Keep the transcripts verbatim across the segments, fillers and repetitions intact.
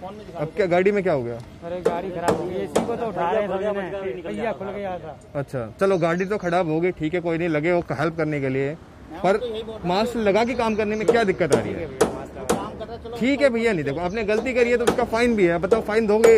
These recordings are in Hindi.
अब क्या गाड़ी में क्या हो गया? अरे गाड़ी खराब हो गई, इसी को तो उठा रहे हैं, पहिया खुल गया था। अच्छा चलो गाड़ी तो खराब हो गई, ठीक है कोई नहीं, लगे वो हेल्प करने के लिए, पर मास्क लगा के काम करने में क्या दिक्कत आ रही है? ठीक है भैया, नहीं देखो आपने गलती करी है तो उसका फाइन भी है, बताओ फाइन दोगे?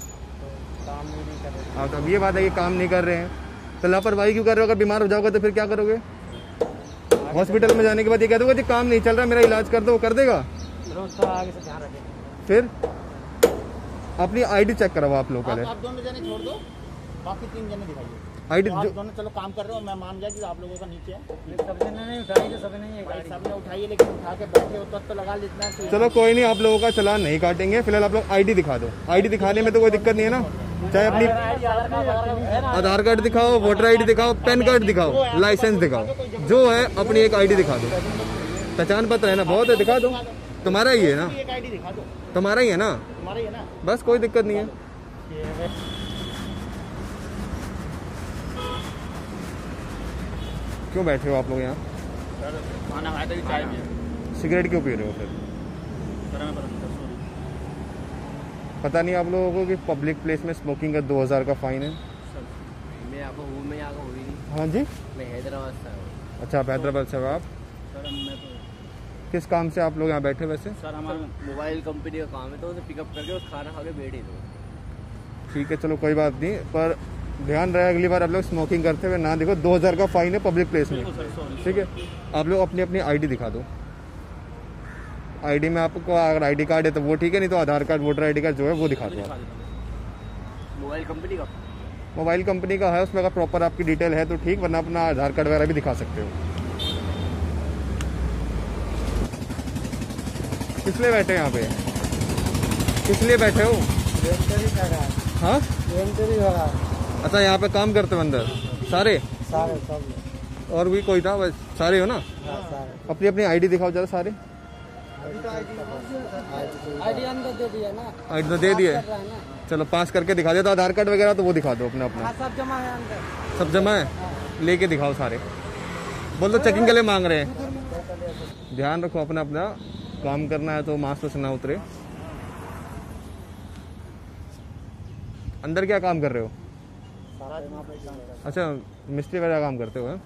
हाँ तो अब ये बात है कि काम नहीं कर रहे हैं तो लापरवाही क्यों कर रहे हो? अगर बीमार हो जाओगे तो फिर क्या करोगे? हॉस्पिटल में जाने के बाद ये कह दोगे जी काम नहीं चल रहा, मेरा इलाज कर दो, वो कर देगा? आगे से ध्यान रखें। फिर अपनी आईडी चेक कराओ आप लोग पहले। आप दोनों जने छोड़ दो, बाकी तीन जने दिखाइए। आईडी आप दोनों चलो काम कर रहे हो, मैं मान गया कि आप लोगों का नीचे है। सब जने नहीं उठाई तो सब नहीं है, सबने उठाइए, लेकिन उठा के बैठे हो तो, तो लगा लेना। चलो कोई नहीं, आप लोगों का चालान नहीं काटेंगे, फिलहाल आप लोग आईडी दिखा दो। आईडी दिखाने में तो कोई दिक्कत नहीं है ना, चाहे अपनी आधार कार्ड दिखाओ, वोटर आईडी दिखाओ, पैन कार्ड दिखाओ, लाइसेंस दिखाओ, जो है अपनी एक आईडी दिखा दो। पहचान पत्र है ना, बहुत है, दिखा दो। तुम्हारा ही है ना, तुम्हारा ही है ना, बस कोई दिक्कत नहीं है। क्यों बैठे हो आप लोग यहाँ? खाना खाया था, चाय पिया। सिगरेट क्यों पी रहे हो फिर? पता नहीं आप लोगों को कि पब्लिक प्लेस में स्मोकिंग का दो हजार का फाइन है? मैं आपको हूँ, मैं यहाँ हुई नहीं। हाँ जी, मैं हैदराबाद से हूँ। अच्छा आप हैदराबाद से हो आप? सर मैं तो किस काम से आप लोग यहाँ बैठे वैसे? सर हमारा मोबाइल कंपनी का काम है, तो उसे पिकअप करके और खाना खा के बैठ ही दो। ठीक है चलो कोई बात नहीं, पर ध्यान रहे अगली बार आप लोग स्मोकिंग करते हुए ना देखो, दो हजार का फाइन है पब्लिक प्लेस में, ठीक है? आप लोग अपनी अपनी आईडी दिखा दो। आईडी में आपको अगर आईडी कार्ड है तो वो ठीक है, नहीं तो Aadhaar card, voter ID card जो है वो दिखा दो। मोबाइल कंपनी का मोबाइल कंपनी का है, उसमें अगर प्रॉपर आपकी डिटेल है तो ठीक, वरना अपना आधार कार्ड वगैरह भी दिखा सकते हो। किस लिए बैठे यहाँ पे? किस लिए बैठे हो? हाँ अच्छा, यहाँ पे काम करते हो अंदर सारे? सारे सब। और भी कोई था? बस सारे हो ना? अपनी अपनी आईडी दिखाओ जरा सारे। आईडी अंदर दे दिया ना? आईडी तो दे दिए, चलो पास करके दिखा दे। तो आधार कार्ड वगैरह तो वो दिखा दो अपना अपना। सब जमा है अंदर, सब जमा है, लेके दिखाओ सारे। बोल दो चेकिंग के लिए मांग रहे हैं। ध्यान रखो अपना अपना, काम करना है तो मास्क से ना उतरे। अंदर क्या काम कर रहे हो? अच्छा मिस्त्री वगैरह काम करते हो?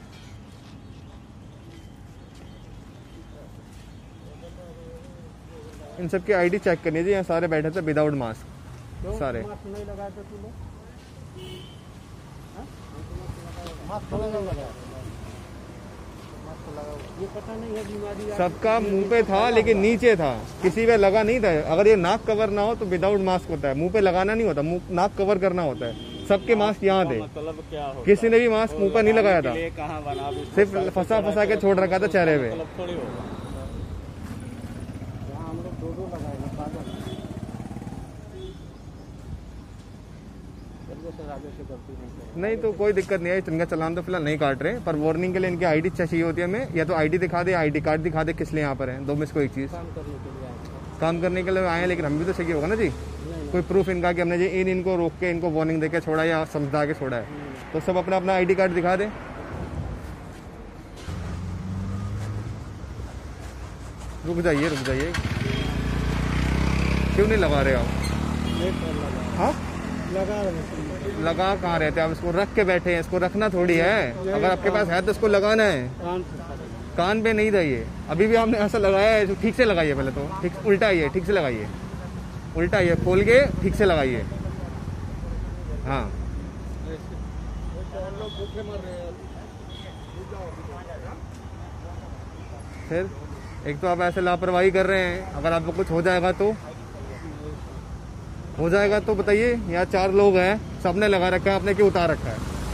इन सबकी आईडी चेक करनी चाहिए। यहाँ सारे बैठे थे विदाउट मास्क सारे। सबका मुंह पे था लेकिन नीचे था, किसी पे लगा नहीं था। अगर ये नाक कवर ना हो तो विदाउट मास्क होता है, मुंह पे लगाना नहीं होता, मुंह नाक कवर करना होता है। सबके मास्क यहाँ थे, किसी ने भी मास्क मुंह पर नहीं लगाया था, सिर्फ फंसा फंसा के छोड़ रखा था चेहरे पे। नहीं तो कोई दिक्कत नहीं है, इनका चालान तो फिलहाल नहीं काट रहे, पर वार्निंग के लिए इनकी आईडी चाहिए होती है हमें। या तो आईडी दिखा दे, आईडी कार्ड दिखा दे, किस लिए यहाँ पर है, दो में से कोई चीज। काम करने के लिए आए हैं, लेकिन हमें भी तो चाहिए होगा ना जी कोई प्रूफ इनका कि हमने जी इन इनको रोक के इनको वार्निंग देके छोड़ा या समझा के छोड़ा है। तो सब अपना अपना आईडी कार्ड दिखा दे। रुक जाइए रुक जाइए, क्यों नहीं लगा रहे आप? हाँ लगा लगा कहाँ रहते हैं आप? इसको रख के बैठे हैं, इसको रखना थोड़ी है। अगर आपके पास है तो इसको लगाना है, कान पे नहीं जाइए। अभी भी आपने ऐसा लगाया है, ठीक से लगाइए पहले तो, ठीक उल्टा ही है, ठीक से लगाइए, उल्टा ही है, खोल के ठीक से लगाइए। हाँ फिर एक तो आप ऐसे लापरवाही कर रहे हैं, अगर आपको कुछ हो जाएगा तो हो जाएगा तो बताइए। यहाँ चार लोग हैं, सबने लगा रखा है, आपने क्यों उतार रखा है?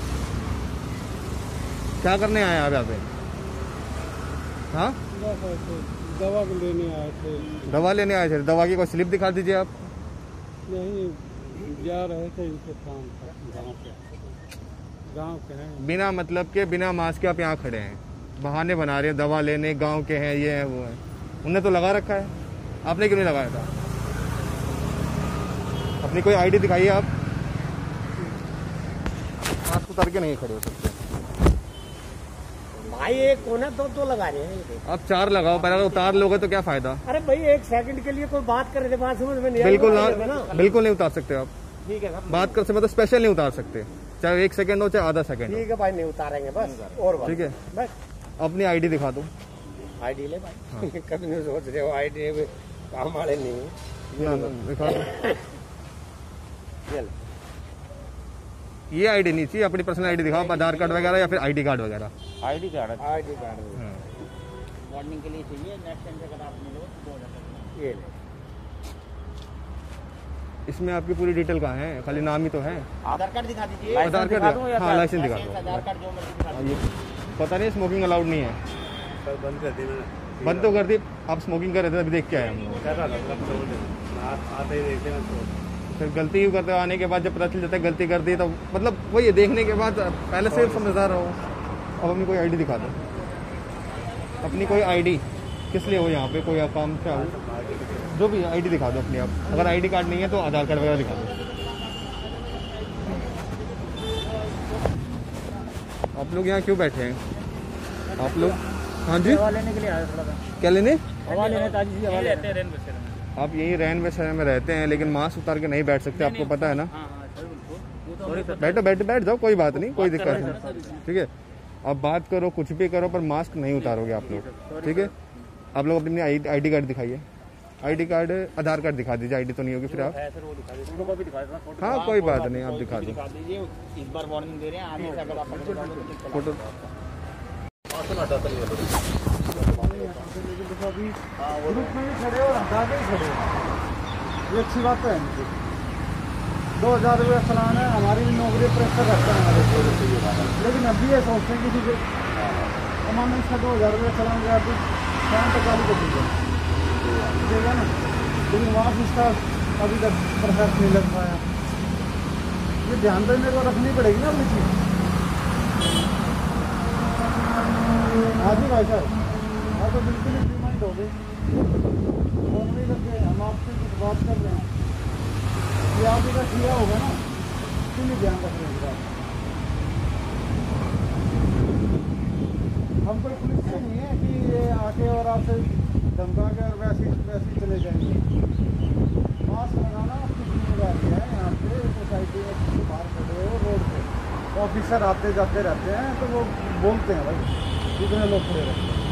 क्या करने आए आप यहाँ पे? हाँ दवा लेने आए थे। दवा लेने आए थे? दवा की कोई स्लिप दिखा दीजिए आप। नहीं जा रहे थे इनके काम गाँव के, गाँव के हैं। बिना मतलब के, बिना मास्क के आप यहाँ खड़े हैं, बहाने बना रहे हैं, दवा लेने गांव के हैं, ये है वो है। उन्हें तो लगा रखा है, आपने क्यों नहीं लगाया था? अपनी कोई आईडी दिखाइए आप। मास्क उतार के नहीं खड़े हो सकते। भाई एक कोने दो दो लगा रहे हैं ये। आप चार लगाओ, पहले अगर उतार लोगे तो क्या फायदा। अरे भाई एक सेकंड के लिए कोई बात कर रहे थे, बात समझ में नहीं आई। बिल्कुल ना ना, बिल्कुल नहीं उतार सकते आप। ठीक है सर, बात कर से मतलब स्पेशल नहीं उतार सकते, चाहे एक सेकंड हो चाहे आधा सेकंड हो। ठीक है भाई, नहीं उतारेंगे बस। और बस ठीक है, बस अपनी आईडी दिखा दो। आईडी ले भाई। कभी नहीं सोच रहे हो आईडी काम वाले नहीं है। ना ना दिखा दो। चल ये आईडी नहीं चाहिए, अपनी पर्सनल आईडी दिखाओ, आधार कार्ड वगैरह या फिर आईडी कार्ड वगैरह। ID card ID card warning के लिए चाहिए। नेक्स्ट टाइम से अगर आप मिलो तो हो जाता है। ये ले। इसमें आपकी पूरी डिटेल कहाँ है, खाली नाम ही तो है। आधार कार्ड दिखा दीजिए। आधार कार्ड दिखा, हाँ लाइसेंस दिखा दो। आधार कार्ड जो मर्जी दिखा हाँ, ये पता नहीं स्मोकिंग अलाउड नहीं है। सर बंद कर देना। बंद तो कर दी, आप स्मोकिंग कर रहे थे अभी देख के आए हम लोग। आते ही देखते हैं तो फिर गलती ही करते हो, आने के बाद जब पता चल जाता है गलती कर दी तो मतलब वही है, देखने के बाद पहले से समझदार रहो। अब अपनी कोई आईडी दिखा दो, अपनी कोई आईडी किस लिए हो यहाँ पे, कोई काम क्या हो, जो भी आईडी दिखा दो अपनी। आप अगर आईडी कार्ड नहीं है तो आधार कार्ड वगैरह दिखा दो। आप लोग यहाँ क्यों बैठे हैं आप लोग? हाँ जी, हवा लेने के लिए आया थोड़ा सा। क्या लेने? हवा लेने ताजी सी हवा लेते हैं। आप यही रैन बसेरे में रहते हैं लेकिन मास्क उतार के नहीं बैठ सकते, आपको पता है ना। बैठो बैठो बैठ जाओ, कोई बात नहीं, कोई दिक्कत नहीं। ठीक है, अब बात करो कुछ भी करो पर मास्क नहीं उतारोगे आप लोग। ठीक है, आप लोग अपनी आईडी कार्ड दिखाइए। आईडी कार्ड, आधार कार्ड दिखा दीजिए। आईडी तो नहीं होगी फिर आप। हाँ कोई बात नहीं, आप दिखा दो इस बार वार्निंग दे रहे हैं, आगे से अगर आप फोटो। ग्रुप में भी खड़े हो, हटा ही खड़े हो, ये अच्छी बात है। दो हजार रुपये चलाना है, हमारी भी नौकरी प्रेशर रखता है हमारे, लेकिन अभी ये सोचते हैं कि हमारे इसका दो हजार रुपये चलाएंगे आप शाम तक गाड़ी को दीजिएगा ना, लेकिन वहाँ भी इसका अभी तक परफेक्ट नहीं लग पाया। ये ध्यान तो मेरे को रखनी पड़ेगी ना अपनी चीज़। हाँ जी भाई साहब, हाँ तो बिल्कुल ही फ्री माइंड हो गई। फोन नहीं करके हम आपसे कुछ बात कर रहे हैं, ये आप इधर किया होगा ना, क्यों नहीं ध्यान रख रहे हैं? हम कोई पुलिस से नहीं है कि ये आके और आपसे धमका के और वैसे वैसे ही चले जाएंगे। मास्क लगाना आपकी जिम्मेदारी है। यहाँ पे सोसाइटी में बाहर खड़े हो रोड पे, ऑफिसर आते जाते रहते हैं तो वो बोलते हैं भाई जितने लोग खड़े रहते हैं।